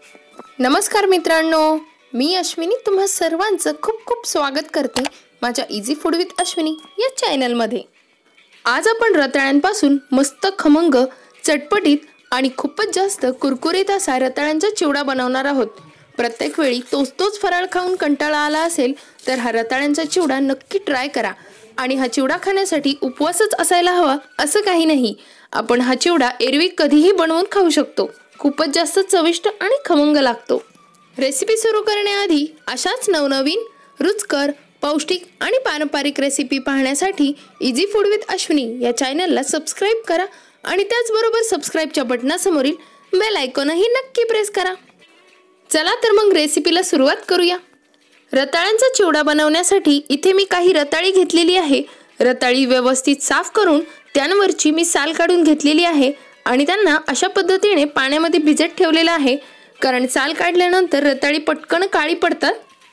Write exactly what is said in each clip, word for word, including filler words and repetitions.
नमस्कार मित्रांनो, मी अश्विनी तुम्हा सर्वांचं खूप खूप स्वागत करते माझ्या इझी फूड विथ अश्विनी या चॅनलमध्ये। आज आपण रताळ्यांपासून मस्त खमंग, चटपटीत आणि खूपच जास्त कुरकुरीत असा रताळ्यांचा चिवडा बनवणार आहोत। प्रत्येक वेळी तोच तोच फराळ खाऊन कंटाळा आला असेल तर हा रताळ्यांचा चिवडा नक्की ट्राय करा। आणि हा चिवडा खाण्यासाठी उपवासच असायला हवा असं काही नाही, आपण हा चिवडा एरवी कधीही बनवून खाऊ शकतो। खूपच जास्त चविष्ट आणि खमंग लागतो। रेसिपी सुरू करण्याआधी अशाच नवनवीन, रुचकर, पौष्टिक आणि पारंपरिक रेसिपी पाहण्यासाठी इझी फूड विथ अश्विनी या चॅनलला सबस्क्राइब करा आणि त्याचबरोबर सबस्क्राइबच्या बटनासमोरील बेल आयकॉनही नक्की प्रेस करा। चला तर मग रेसिपीला सुरुवात करूया। रताळ्यांचा चिवडा बनवण्यासाठी इथे मी काही रताळी घेतलेली आहे। रताळी व्यवस्थित साफ करून त्यांवरची मी साल काढून घेतलेली आहे आणि त्यांना अशा पद्धतीने पाण्यामध्ये भिजत ठेवलेला आहे, कारण साल काढल्यानंतर रताळी पटकन काळी पडतात।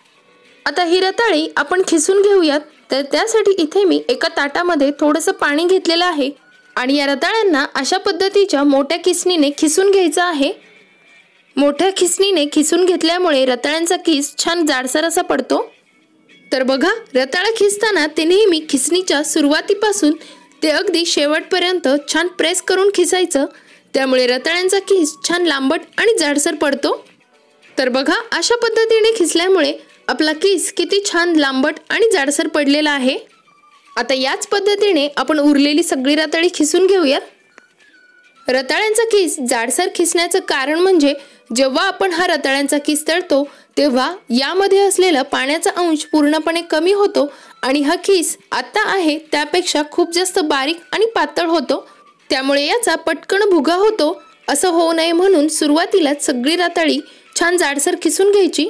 आता ही रताळी आपण खिसून घेऊयात। तर त्यासाठी इथे मी एका ताटामध्ये थोडंसं पाणी घेतलेलं आहे आणि या रताळ्यांना अशा पद्धतीच्या मोठ्या खिसणीने खिसून घ्यायचं आहे। मोठ्या खिसणीने खिसून घेतल्यामुळे रताळ्यांचा किस छान जाडसर असा पडतो। तर बघा, रताळा खिसताना ते नेहमी खिसणीच्या सुरुवातीपासून ते अगदी शेवटपर्यंत छान प्रेस करून खिसायचं, त्यामुळे रताळ्यांचा किस छान लांबट आणि जाडसर पडतो। तर बघा, अशा पद्धतीने खिसल्यामुळे आपला किस किती छान लांबट आणि जाडसर पडलेला आहे। आता याच पद्धतीने आपण उरलेली सगळी रताळी खिसून घेऊयात। रताळ्यांचा किस जाडसर खिसण्याचं कारण म्हणजे जेव्हा आपण हा रताळ्यांचा किस तळतो तेव्हा यामध्ये असलेला पाण्याचा अंश पूर्णपणे कमी होतो आणि हा किस आता आहे त्यापेक्षा खूप जास्त बारीक आणि पातळ होतो, त्यामुळे याचा पटकन भुगा होतो। असं होऊ नये म्हणून सुरुवातीलाच सगळी रताळी छान जाडसर खिसून घ्यायची।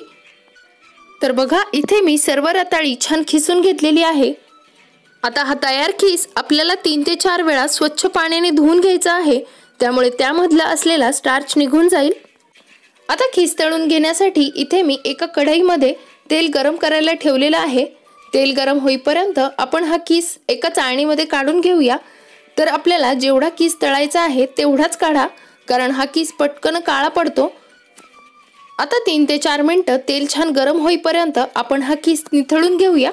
तर बघा, इथे मी सर्व रताळी छान खिसून घेतलेली आहे। आता हा तयार खिस आपल्याला तीन ते चार वेळा स्वच्छ पाण्याने धुवून घ्यायचा आहे, त्यामुळे त्यामधला असलेला स्टार्च निघून जाईल। आता खिस तळून घेण्यासाठी इथे मी एका कढईमध्ये तेल गरम करायला ठेवलेलं आहे। तेल गरम होईपर्यंत आपण हा किस एका चाळणीमध्ये काढून घेऊया। तर आपल्याला जेवढा किस तळायचा आहे तेवढाच काढा, कारण हा किस पटकन काळा पडतो। आता तीन ते चार मिनिटं तेल छान गरम होईपर्यंत आपण हा किस निथळून घेऊया।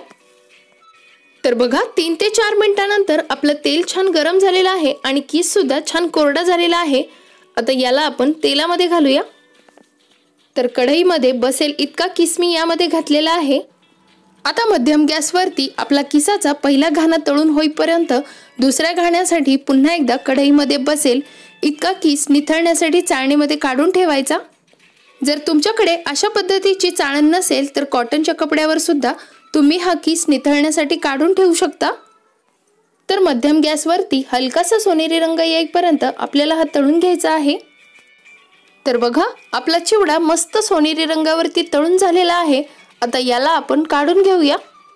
तर बघा, तीन ते चार मिनिटांनंतर आपलं तेल छान गरम झालेलं आहे आणि किस सुद्धा छान कोरडा झालेला आहे। आता याला आपण तेलामध्ये घालूया। तर कढईमध्ये बसेल इतका किस मी यामध्ये घातलेला आहे। आता मध्यम गॅसवरती आपला किसाचा पहिला घाणा तळून होईपर्यंत दुसऱ्या घाण्यासाठी पुन्हा एकदा कढईमध्ये बसेल इतका किस निथळण्यासाठी चाळणीमध्ये काढून ठेवायचा। जर तुमच्याकडे अशा पद्धतीची चाळण नसेल तर कॉटनच्या कपड्यावर सुद्धा तुम्ही हा किस निथळण्यासाठी काढून ठेवू शकता। तर मध्यम गॅसवरती हलकासा सोनेरी रंग येईपर्यंत आपल्याला हा तळून घ्यायचा आहे। तर बघा, आपला चिवडा मस्त सोनेरी रंगावरती तळून झालेला आहे। आता याला आपण काढून घेऊया।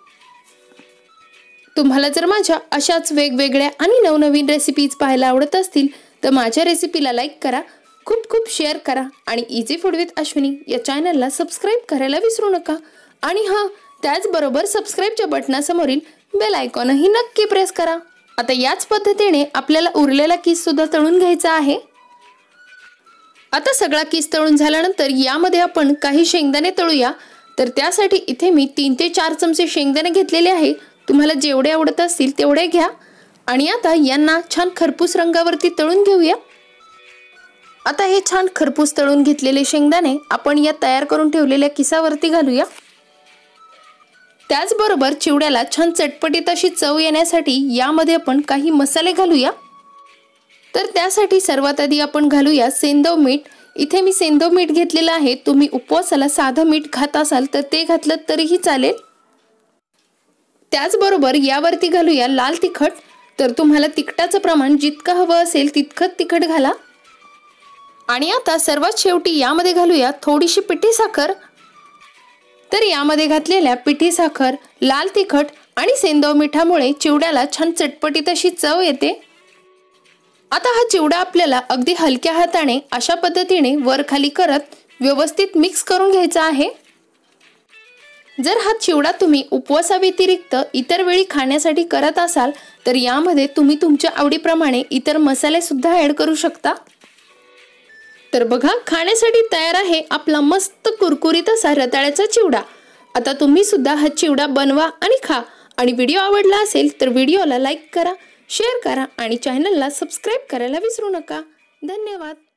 तुम्हाला जर माझ्या अशाच वेगवेगळ्या आणि नवनवीन रेसिपीज पाहायला आवडत असतील तर माझ्या रेसिपीला लाईक करा, खूप खूप शेअर करा आणि इझी फूड विथ अश्विनी या चॅनलला सबस्क्राइब करायला विसरू नका। आणि हां, त्याचबरोबर सबस्क्राइबच्या बटनासमोरील बेल आयकॉनही नक्की प्रेस करा। आता याच पद्धतीने आपल्याला उरलेला किस सुद्धा तळून घ्यायचा आहे। आता सगळा किस तळून झाल्यानंतर यामध्ये आपण काही शेंगदाणे तळूया। तर त्यासाठी इथे मी तीन ते चार चमचे शेंगदाणे घेतलेले आहे। तुम्हाला जेवढे आवडत असतील तेवढे घ्या आणि आता यांना छान खरपूस रंगावरती तळून घेऊया। आता हे छान खरपूस तळून घेतलेले शेंगदाणे आपण या तयार करून ठेवलेल्या किसावरती घालूया। त्याचबरोबर चिवड्याला छान चटपटीत अशी चव येण्यासाठी यामध्ये आपण काही मसाले घालूया। तर त्यासाठी सर्वात आधी आपण घालूया सेंधव मीठ। इथे मी सेंधव मीठ घेतलेलं आहे। तुम्ही उपवासाला साधं मीठ खात असाल तर ते घातलं तरीही चालेल। त्याचबरोबर यावरती घालूया लाल तिखट। तर तुम्हाला तिखटाचं प्रमाण जितकं हवं असेल तितकं तिखट घाला। आणि आता सर्वात शेवटी यामध्ये घालूया थोडीशी पिठी साखर। तर यामध्ये घातलेल्या पिठी साखर, लाल तिखट आणि सेंधव मिठामुळे चिवड्याला छान चटपटीत अशी चव येते। आता हा चिवडा आपल्याला अगदी हलक्या हाताने अशा पद्धतीने वर खाली करत व्यवस्थित मिक्स करून घ्यायचा आहे। जर हा चिवडा तुम्ही उपवासाव्यतिरिक्त इतर वेळी खाण्यासाठी करत असाल तर यामध्ये तुम्ही तुमच्या आवडीप्रमाणे इतर मसाले सुद्धा ऍड करू शकता। तर बघा, खाण्यासाठी तयार आहे आपला मस्त कुरकुरीत असा रताळ्याचा चिवडा। आता तुम्ही सुद्धा हा चिवडा बनवा आणि खा। आणि व्हिडिओ आवडला असेल तर व्हिडिओला लाईक करा, शेअर करा आणि चॅनलला सबस्क्राईब करायला विसरू नका। धन्यवाद।